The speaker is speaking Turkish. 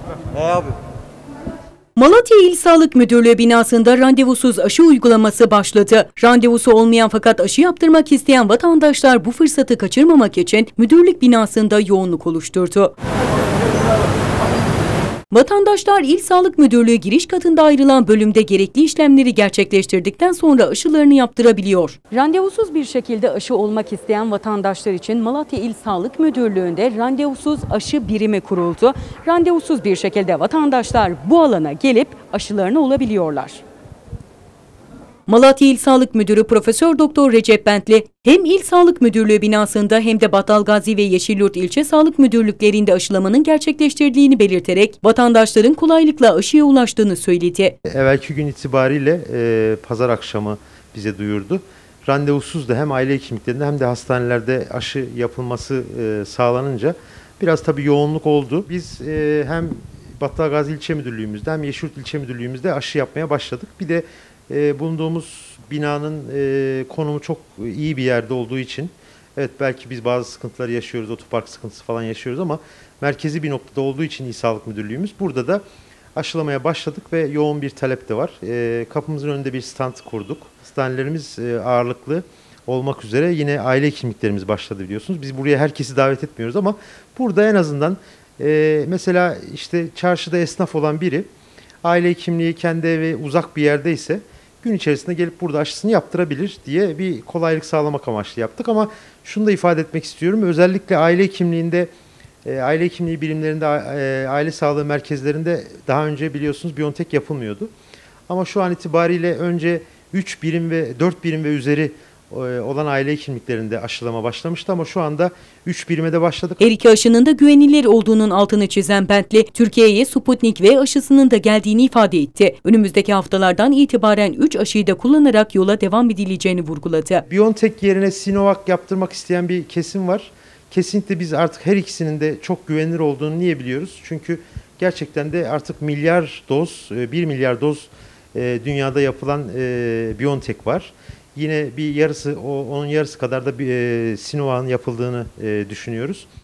Abi. Malatya İl Sağlık Müdürlüğü binasında randevusuz aşı uygulaması başladı. Randevusu olmayan fakat aşı yaptırmak isteyen vatandaşlar bu fırsatı kaçırmamak için müdürlük binasında yoğunluk oluşturdu. Vatandaşlar İl Sağlık Müdürlüğü giriş katında ayrılan bölümde gerekli işlemleri gerçekleştirdikten sonra aşılarını yaptırabiliyor. Randevusuz bir şekilde aşı olmak isteyen vatandaşlar için Malatya İl Sağlık Müdürlüğü'nde randevusuz aşı birimi kuruldu. Randevusuz bir şekilde vatandaşlar bu alana gelip aşılarını olabiliyorlar. Malatya İl Sağlık Müdürü Profesör Doktor Recep Bentli hem İl Sağlık Müdürlüğü binasında hem de Battalgazi ve Yeşilyurt İlçe Sağlık Müdürlüklerinde aşılamanın gerçekleştirdiğini belirterek vatandaşların kolaylıkla aşıya ulaştığını söyledi. Evvelki gün itibariyle pazar akşamı bize duyurdu. Randevusuz da hem aile hekimliklerinde hem de hastanelerde aşı yapılması sağlanınca biraz tabii yoğunluk oldu. Biz hem Battalgazi İlçe Müdürlüğümüzde hem Yeşilyurt İlçe Müdürlüğümüzde aşı yapmaya başladık. Bir de bulunduğumuz binanın konumu çok iyi bir yerde olduğu için, evet belki biz bazı sıkıntılar yaşıyoruz, otopark sıkıntısı falan yaşıyoruz ama merkezi bir noktada olduğu için İl Sağlık Müdürlüğümüz burada da aşılamaya başladık ve yoğun bir talep de var. Kapımızın önünde bir stand kurduk. Hastanelerimiz ağırlıklı olmak üzere yine aile hekimliklerimiz başladı biliyorsunuz. Biz buraya herkesi davet etmiyoruz ama burada en azından mesela işte çarşıda esnaf olan biri aile hekimliği kendi evi uzak bir yerdeyse gün içerisinde gelip burada aşısını yaptırabilir diye bir kolaylık sağlamak amaçlı yaptık. Ama şunu da ifade etmek istiyorum. Özellikle aile hekimliğinde, aile hekimliği birimlerinde, aile sağlığı merkezlerinde daha önce biliyorsunuz Biontech yapılmıyordu. Ama şu an itibariyle önce 3 birim ve 4 birim ve üzeri olan aile hekimliklerinde aşılama başlamıştı ama şu anda 3 birime de başladık. Her iki aşının da güvenilir olduğunun altını çizen Bentli, Türkiye'ye Sputnik V aşısının da geldiğini ifade etti. Önümüzdeki haftalardan itibaren 3 aşıyı da kullanarak yola devam edileceğini vurguladı. Biontech yerine Sinovac yaptırmak isteyen bir kesim var. Kesinlikle biz artık her ikisinin de çok güvenilir olduğunu niye biliyoruz? Çünkü gerçekten de artık milyar doz, 1 milyar doz dünyada yapılan Biontech var. Yine bir yarısı, onun yarısı kadar da Sinovac'ın yapıldığını düşünüyoruz.